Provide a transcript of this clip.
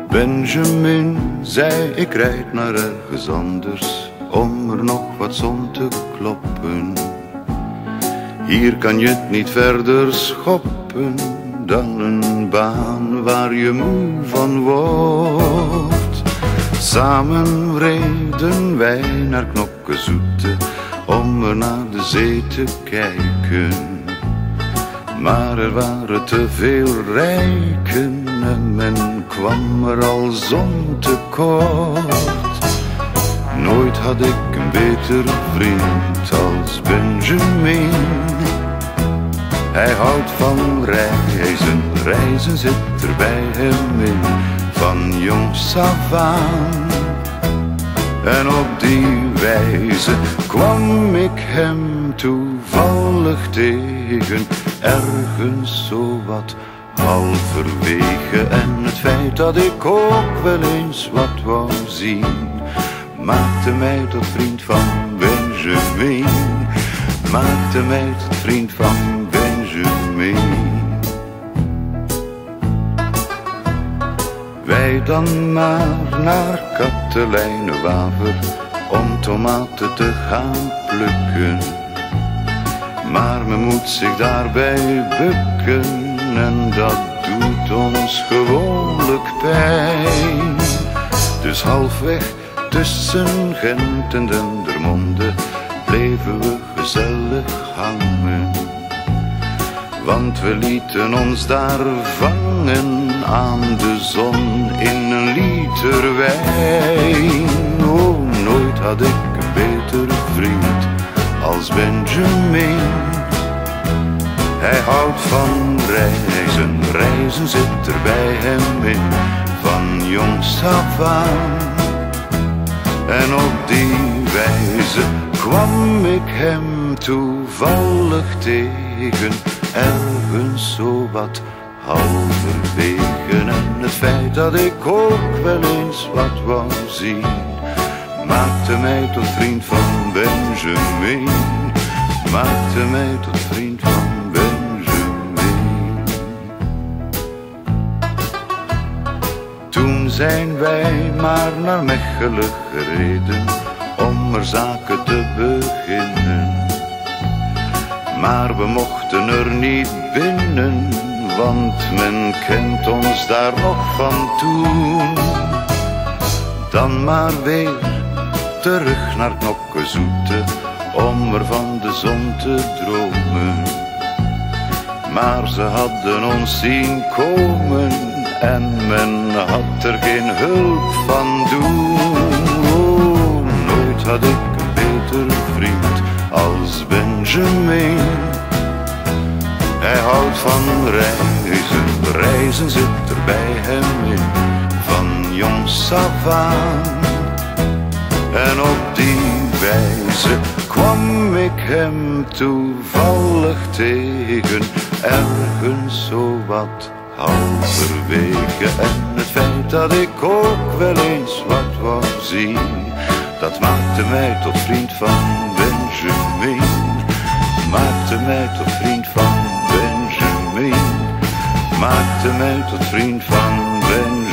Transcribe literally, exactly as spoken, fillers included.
Benjamin zei ik rijd naar ergens anders om er nog wat zon te kloppen. Hier kan je het niet verder schoppen dan een baan waar je moe van wordt. Samen reden wij naar Knokkezoete om er naar de zee te kijken. Maar er waren te veel rijken en men kwam er al zon tekort. Nooit had ik een betere vriend als Benjamin. Hij houdt van reizen, reizen zit er bij hem in, van jongs af aan. En op die wijze kwam ik hem toevallig tegen, ergens zo wat halverwege. En het feit dat ik ook wel eens wat wou zien, maakte mij tot vriend van Benjamin. Maakte mij tot vriend van Benjamin. Wij dan maar naar Katelijnewaver om tomaten te gaan plukken. Maar men moet zich daarbij bukken en dat doet ons gewoonlijk pijn. Dus halfweg tussen Gent en Dendermonde bleven we gezellig hangen. Want we lieten ons daar vangen aan de zon in een liter wijn. Oh, nooit had ik een betere vriend als Benjamin. Hij houdt van reizen, reizen zit er bij hem in, van jongs af aan. En op die wijze kwam ik hem toevallig tegen, ergens zo wat halverwege. En het feit dat ik ook wel eens wat wou zien, maakte mij tot vriend van Benjamin. Maakte mij tot vriend van Benjamin. Toen zijn wij maar naar Mechelen gereden om er zaken te beginnen. Maar we mochten er niet binnen, want men kent ons daar nog van toen. Dan maar weer terug naar Knokkezoete om er van de zon te dromen. Maar ze hadden ons zien komen en men had er geen hulp van doen. Oh, nooit had ik een betere vriend als Benjamin. Hij houdt van reizen, reizen zit er bij hem in, van jongs af aan. En op die wijze kwam ik hem toevallig tegen, ergens zo wat halverwege. En het feit dat ik ook wel eens wat wou zien, dat maakte mij tot vriend van Benjamin. Maakte mij tot vriend van Benjamin. Maakte mij tot vriend van Benjamin.